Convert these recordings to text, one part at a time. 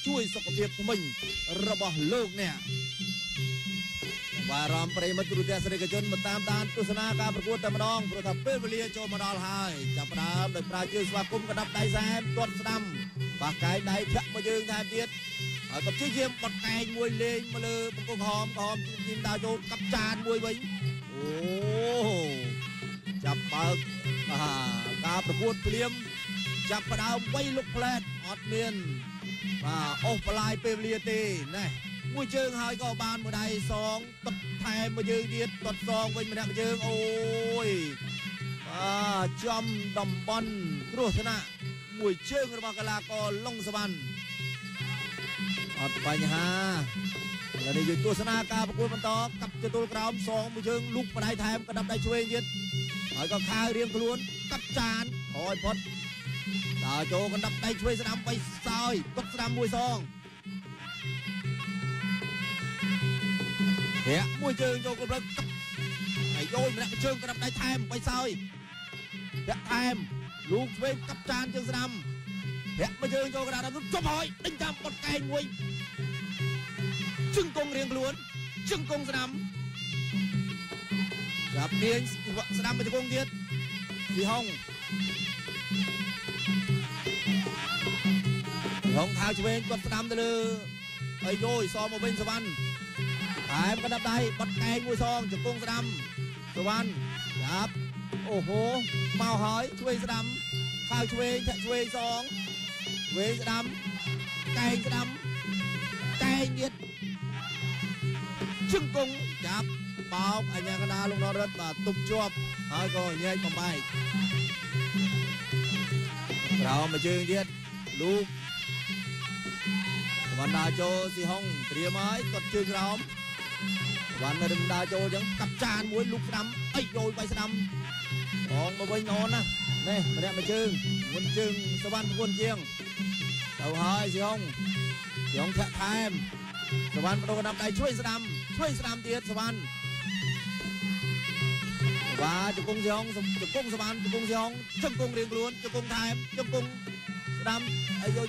ជួយសុខភាពថ្មិញរបស់លោកអ្នកបាទរំប្រិមិត្តទូរទស្សនិកជនមកតាមដានទស្សនាការប្រកួតតែម្ដងព្រោះថាពេលវេលាចូលមកដល់ហើយចាប់ផ្ដើមដោយប្រើជើងស្វាគមន៍កណ្ដាប់ដៃសែមទាត់ស្ដាំបាក់កាយដៃធាក់មកយើងថែមទៀតហើយក៏ព្យាយាមបត់កែងមួយលេងមកលើបង្គោលក្រហមជិះដើរចូលកាប់ចានមួយវិញអូចាប់បើកការប្រកួតភ្លាមចាប់ផ្ដើមវៃលុកផ្លែតអត់មានបាទអូសបន្លាយពេលវេលាទេណែមួយជើងហើយក៏បានមួយដៃសងទឹកថែមមួយជើងទៀតតត់សងវិញម្នាក់ជើងអូយបាទចំតំបន់គ្រោះថ្នាក់មួយជើងរបស់កីឡាករឡុងសវណ្ណអត់បញ្ហាឥឡូវនេះយើងទស្សនាការប្រកួតបន្តកាប់ទទួលក្រោមសងមួយជើងលូកបដៃថែមកណ្ដាប់ដៃឆ្វេងទៀតហើយក៏ខាវរៀងខ្លួនកាប់ចានក្រោយផុតដើរចូលកណ្ដាប់ដៃឆ្វេងស្ដាំបៃសោយទុកស្ដាំមួយសងហែកមួយជើងចូលកម្រិតហើយយកម្នាក់ជើងកណ្ដាប់ដៃថែមបៃសោយហែកថែមលូកឆ្វេងកាប់ចានជើងស្ដាំហែកមួយជើងចូលកណ្ដាប់ដៃជប់ហើយដេញតាមបត់កែងមួយជើងកងរៀងខ្លួនជើងកងស្ដាំចាប់ទាញស្ដាំមកជង្គង់ទៀតពីហុងខាវឆ្វេងគាត់ស្ដាំទៅលើហើយយយសមកវិញសវណ្ណថែមកណ្ដាប់ដៃបត់កែងមួយសងជង្គង់ស្ដាំសវណ្ណចាប់អូហូមកហើយឆ្វេងស្ដាំខាវឆ្វេងធាក់ឆ្វេងសងឆ្វេងស្ដាំកែងស្ដាំកែងទៀតជង្គង់ចាប់បោកអញ្ញាកណ្ដាលលោកនរិទ្ធបាទទប់ជាប់ហើយក៏ញែកបំបែកក្រោមមួយជើងទៀតលូកវណ្ណដាចូលស៊ីហុងត្រៀមហើយគាត់ជើងក្រោមវណ្ណរឹមដាចូលអញ្ចឹងកាប់ចានមួយលូកស្ដាំអីយយបៃស្ដាំបងមកវិញអូនណានេះម្នាក់មួយជើងមុនជើងសវណ្ណប្រគួនជាងទៅហើយស៊ីហុងធាក់ថែមសវណ្ណបដូរកណ្ដាប់ដៃឆ្វេងស្ដាំទៀតសវណ្ណបាទជង្គង់ស៊ីហុងជង្គង់សវណ្ណជង្គង់ស៊ីហុងជង្គង់រៀងខ្លួនជង្គង់ថែមជង្គង់ស្ដាំអីយ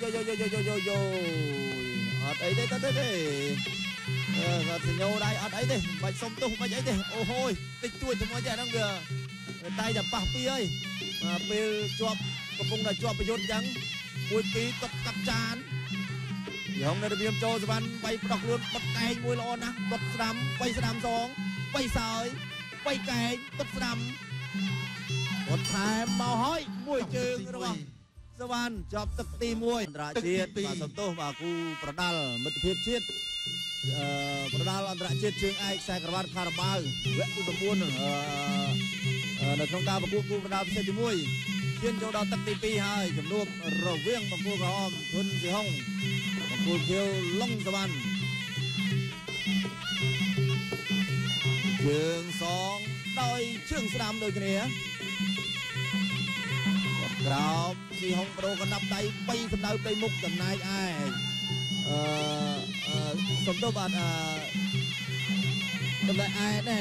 អត់អីទេគាត់សញ្ញោដៃអត់អីទេមិនបាច់សុំទោសមិនអីទេអូហូយតិចតួចជាមួយតែហ្នឹងវាតែតែប៉ះពីហើយពេលជាប់កំពុងតែជាប់ប្រយុទ្ធអញ្ចឹងមួយពីរគាត់កាប់ចានយងនៅរបៀបចូលសវណ្ណបីផ្ដោះខ្លួនបត់កែងមួយល្អណាស់គាត់ស្ដាំបីស្ដាំសងបីសើយបីកែងគាត់ស្ដាំគាត់ថែមមកហើយមួយជើងរបស់សវណ្ណជាប់ទឹកទី1អន្តរជាតិបាទសំទោសបាទគូប្រដាល់មិត្តភាពជាតិប្រដាល់អន្តរជាតិជើងឯកខ្សែក្រវ៉ាត់ខារ៉ាបាវវគ្គទី9នៅក្នុងការប្រកួតគូប្រដាល់ពិសេសទី1ឈានចូលដល់ទឹកទី2ហើយជំនួបរវាងបង្គោលក្រហមធុនស៊ីហុងបង្គោលខៀវឡុងសវណ្ណជើងសងដោយជើងស្ដាំដូចគ្នាក្រោមស៊ីហុងបដូរកណ្ដាប់ដៃ3សម្ដៅទៅមុខចំណែកឯសំទោសបាទចំណែកឯណែ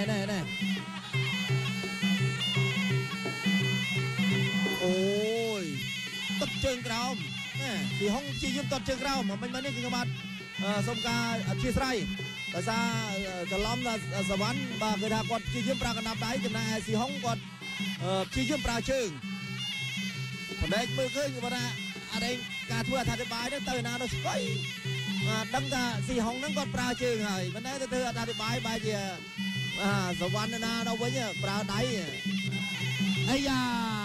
អូយតត់ជើងក្រោមណែស៊ីហុងព្យាយាមតត់ជើងក្រោមមិនមែននេះគឺបាទសូមការអធិស្ឋានដោយសារច្រឡំដល់សវណ្ណបាទគេថាគាត់ព្យាយាមប្រើកណ្ដាប់ដៃចំណែកឯស៊ីហុងគាត់ព្យាយាមប្រើជើងបណ្ដេកមើលឃើញគាត់ថាអត់ឯងការធ្វើអធិប្បាយហ្នឹងទៅណានោះស្គីដឹងថាស៊ីហុងហ្នឹងគាត់ប្រើជើងហើយប៉ុន្តែទៅធ្វើអធិប្បាយបែរជាសវណ្ណណាដល់វិញប្រើដៃអាយ៉ា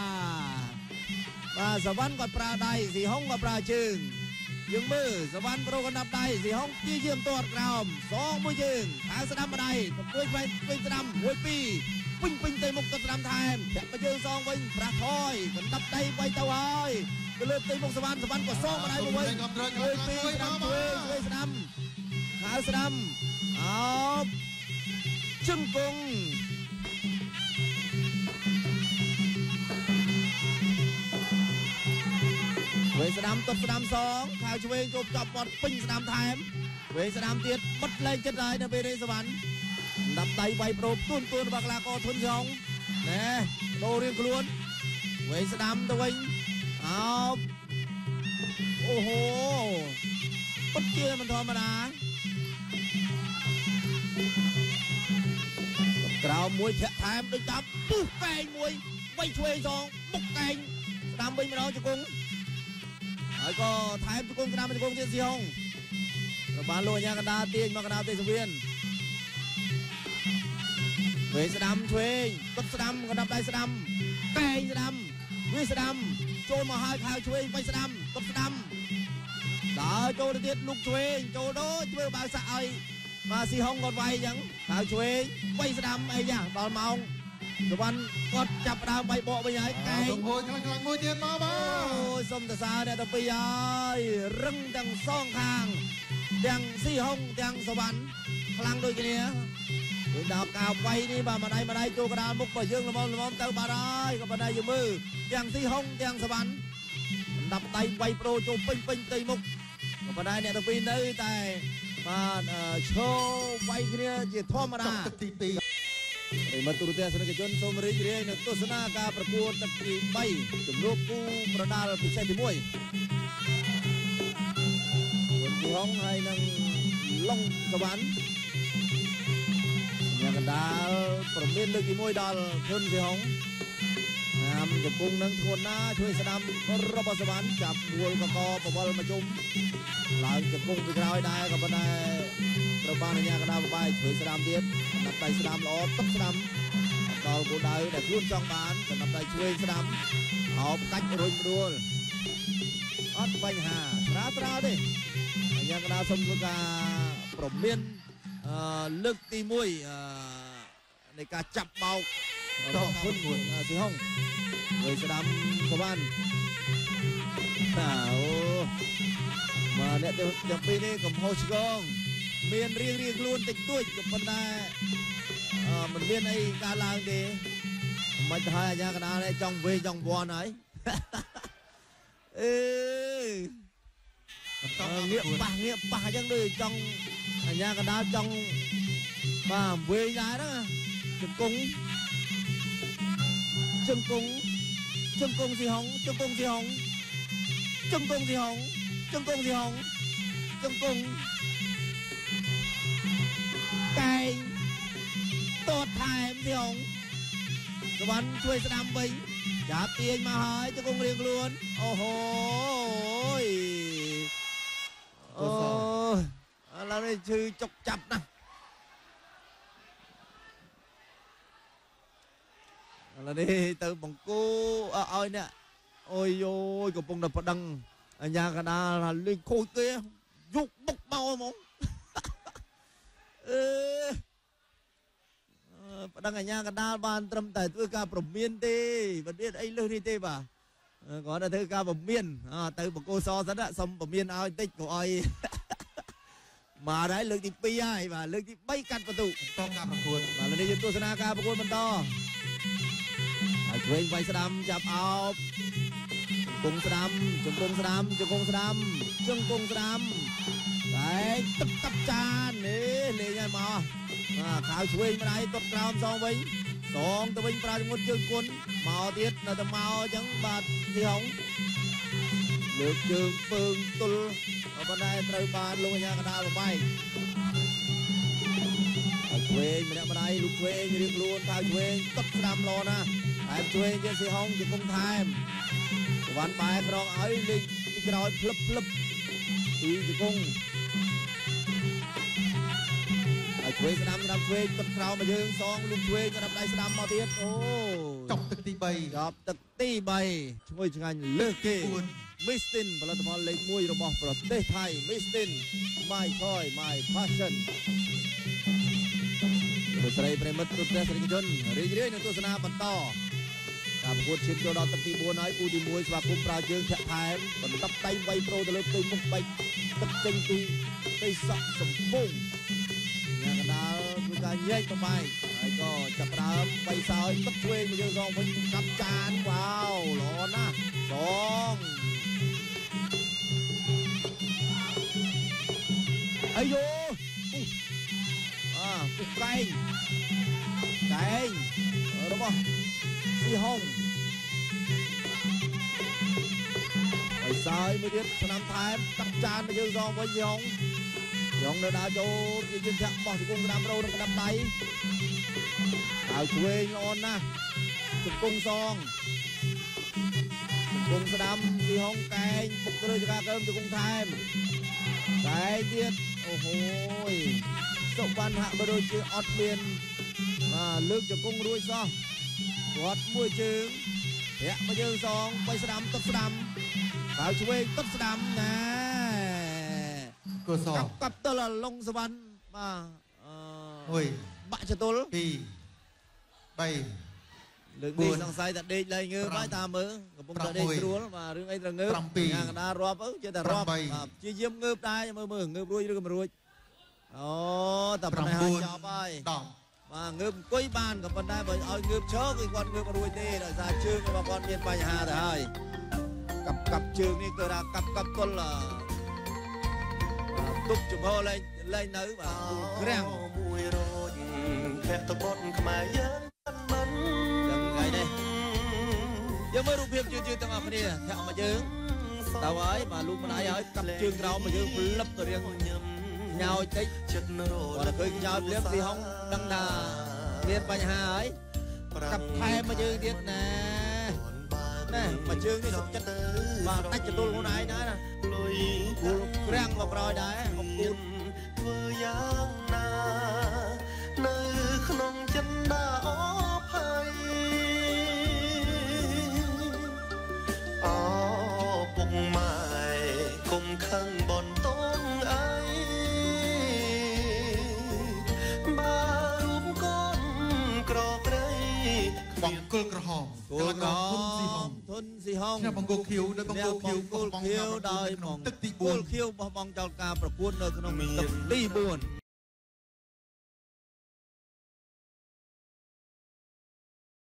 បាទសវណ្ណគាត់ប្រើដៃស៊ីហុងគាត់ប្រើជើងយើងមើលសវណ្ណប្រូកណ្ដាប់ដៃស៊ីហុងព្យាយាមទាត់ក្រោមសងមួយជើងខាងស្ដាំម្ដាយទៅពេញស្ដាំមួយពីរពេញទៅមុខទៅស្ដាំថែមធាក់ទៅជើងសងវិញប្រាស់ថយកណ្ដាប់ដៃបីទៅហើយទៅលើទៅមុខសវណ្ណក៏សងម្ដាយមកវិញមួយពីរស្ដាំជួយស្ដាំខាងស្ដាំអោបជង្គង់វេស្ដាំទប់ស្ដាំសងខាវឆ្វេងចូលចាប់បត់ពេញស្ដាំថែមវេស្ដាំទៀតបិទលែងចិត្តហើយនៅពេលនេះសវណ្ណដាប់ដៃវាយប្រូទួនរបស់កីឡាករធុនសងណែដូររៀងខ្លួនវេស្ដាំទៅវិញអោបអូហូពុតជាមិនធម្មតាក្រៅមួយធាក់ថែមដូចតាមពុះកែងមួយបីឆ្វេងសងមុខកែងស្ដាំវិញម្ដងជង្គង់ហើយក៏ថែមជង្គង់ស្ដាំជង្គង់ទៀតស៊ីហុងរបានលោកអាញាកណ្ដាលទាញមកកណ្ដាលទេសវៀនវេស្ដាំឆ្វេងគាត់ស្ដាំកណ្ដាប់ដៃស្ដាំកែងស្ដាំវាស្ដាំចូលមកហើយខៅឆ្វេងបីស្ដាំគាត់ស្ដាំដើរចូលទៅទៀតលោកឆ្វេងចូលដូចធ្វើបើសាក់ឲ្យមកស៊ីហុងគាត់វាយអញ្ចឹងខៅឆ្វេងបីស្ដាំអីយ៉ាដល់ម៉ោងសវណ្ណគាត់ចាប់ដើមបីបកវិញហើយកែងហួយខ្លាំងមួយទៀតមកបាទអូយសុំតសាអ្នកទៅពីហើយរឹងទាំងសងខាងទាំងស៊ីហុងទាំងសវណ្ណខ្លាំងដូចគ្នាដូចដល់កាវៃនេះបាទម្ដាយចូលកណ្ដាលមុខបើយើងល្មមទៅបាត់ហើយក៏ប៉ុន្តែយើងមើលទាំងស៊ីហុងទាំងសវណ្ណដាក់ដៃវាយប្រូចូលពេញទៅមុខក៏ប៉ុន្តែអ្នកទៅពីនៅតែបាទឈោវាយគ្នាជាធម្មតាទឹកទី2 ហើយមកទូរទស្សនិកជនសូមរីករាយនឹងទស្សនាការប្រកួតទឹកទី3ជំនួបគូប្រដាល់ពិសេសទី1គុនទីហុងហើយនឹងឡុងសវណ្ណញ៉ាំកណ្ដាលប្រមានលើកទី1ដល់ធុនស៊ីហុងតាមកំពុងនឹងធ្ងន់ណាជួយស្ដាំរបស់សវណ្ណចាប់មួយកកបវលមកជុំឡើងកំពុងពីក្រោយដែរក៏ប៉ុន្តែត្រូវបានអាញាកណ្ដាលបបាយជួយស្ដាំទៀតកណ្ដាប់ដៃស្ដាំល្អទឹកស្ដាំដល់គោលដៅដែលខ្លួនចង់បានកណ្ដាប់ដៃឆ្វេងស្ដាំអោបកាច់រុញដួលអត់បញ្ហាស្រាលទេអាញាកណ្ដាលសុំធ្វើការប្រមានលើកទី1នៃការចាប់បោករបស់ហ៊ុនស៊ីហុងហើយស្ដាំសវណ្ណអូមកអ្នកទាំងពីរនេះកំហុសឆ្គងមានរៀងខ្លួនតិចតួចក៏ប៉ុន្តែមិនមានអីកើតឡើងទេមិនទៅឲ្យអាញាកណ្ដាលនេះចង់វេចង់វាន់ហើយអឺងាកប៉ះអញ្ចឹងដូចចង់អាញាកណ្ដាលចង់បាទវេដែរហ្នឹងជង្គង់ស៊ីហុងជង្គង់កែងតតថែមស៊ីហុងសវណ្ណជួយស្ដាំវិញចាប់ទាញមកហើយជង្គង់រៀងខ្លួនអូហូយអូឥឡូវនេះឈឺចុកចាប់ណាស់ឥឡូវនេះទៅបង្គោឲ្យអ្នកអូយយយកំពុងតែប្តឹងអាញាកណ្ដាលថាលេងខូចទេយកបុកមកហ្មងប្តឹងអាញាកណ្ដាលបានត្រឹមតែធ្វើការប្រមានទេមិនមានអីលើសនេះទេបាទគាត់តែធ្វើការប្រមានទៅបង្គោសសិនសុំប្រមានឲ្យតិចក៏ឲ្យមកហើយលើកទី2ហើយបាទលើកទី3កាត់បន្ទុកតការប្រកួតបាទឥឡូវនេះយើងទស្សនាការប្រកួតបន្តហើយឆ្វេងវាយស្ដាំចាប់អោបជង្គង់ស្ដាំតែទឹកកាប់ចាននេះលេងឲ្យមកខៅឆ្វេងម្ដាយទាត់ក្រោមសងវិញសងទៅវិញប្រើជំងឺជើងគុណមកទៀតនៅតែមកអញ្ចឹងបាទទីហុងលើកជើងពើងទល់ប៉ុន្តែត្រូវបានលោកអាញាកណ្ដាលបបែកហើយឆ្វេងម្នាក់ម្ដាយលោកឆ្វេងរៀងខ្លួនខៅឆ្វេងទាត់ស្ដាំល្អណាស់តែឆ្វេងទៀតស៊ីហុងជង្គង់ថែមសវណ្ណបែរក្រងឲ្យលេងពីក្រោយភ្លឹបពីជង្គង់ហើយឆ្វេងស្ដាំឆ្វេងទឹកក្រោមមកយើងសងលុំឆ្វេងកណ្ដាប់ដៃស្ដាំមកទៀតអូចប់ទឹកទី3 ឈ្ងុយឆ្ងាញ់លើសគេមីស្ទីនផលិតផលលេខ1របស់ប្រទេសថៃមីស្ទីន My Choice My Passion លោកស្រីប្រិមិត្តទូទាំងសនិកជនរីករាយនឹងទស្សនាបន្តការប្រកួតឈានចូលដល់ទឹកទី4ហើយគូទី1ស្វាគមន៍ប្រើជើងធាក់ថែមបន្ទាប់ដៃវាយប្រូទៅលើផ្ទៃមុខបែកទឹកចេញពីផ្ទៃសក់សំពងញ៉ាំកណ្ដាលគឺការញែកបបែកហើយក៏ចាប់ដើមបីសោយទឹកឆ្វេងមកយើងសងវិញកាប់ចានវ៉ាវល្អណាស់សងអាយូពុកកែងរបស់ស៊ីហុងអា sợi mới biết sân tham cặp tràn mà dương giòn với dòng nơi đá chỗ dương thẹn bỏ thì cung đam rô nó đâm tay đào chuê ngon na chụp cung giòn cung sẽ đâm đi hông canh bục rơi cho ca cơm cho cung tham cái tiết ôi hôi sậu ban hạ bờ đôi chữ ọt biên mà lương cho cung đuôi so quạt môi trứng hẹ mà dương giòn quay sẽ đâm tất sẽ đâm đào chuê tất sẽ đâm nè cơ sò cặp tơ là lông sờ ban mà ôi bạn cho tôi pi bay đừng đi sang say thật đi đây ngư bãi ta mơ cũng đã đi rúa mà đừng ấy là ngư nhà ta rọp ớ chứ ta rọp chỉ diêm ngư đây mơ mơ ngư đuôi đừng mà đuôi tập này hai chó bay mà ngư quấy banกับคนได้bởi ơi ngư chớ cái con ngư mà đuôi đi là ra chương mà con miền Bắc Hà thôi cặp chương này tôi đã cặp con là túc chụp hô lên nữ và rèn đừng ngày đây giờ mới rút phim chương tao học đi theo mà chứ tao ấy mà lúc mà nãy ấy cặp chương đâu mà chứ lấp rồi riêng nhau tích còn là cười nhau liếm gì không đăng đà miền Bắc Hà ấy cặp hai mà chứ điên nè mà chương đi sụp chất mà tách cho tôi hôm nay đó nè răng một rồi đấy không cút vừa giang na nơi không chân đã ốp hay bụng mài cùng khăn bòn tông ấy ba rúm con cọp đây bóng cơn cờ hòm thôn gì hông theo bóng cô khiêu nơi bóng cô khiêu đời bóng tức tị buồn khiêu bóng trong caประกวดnơi không tập tị buồn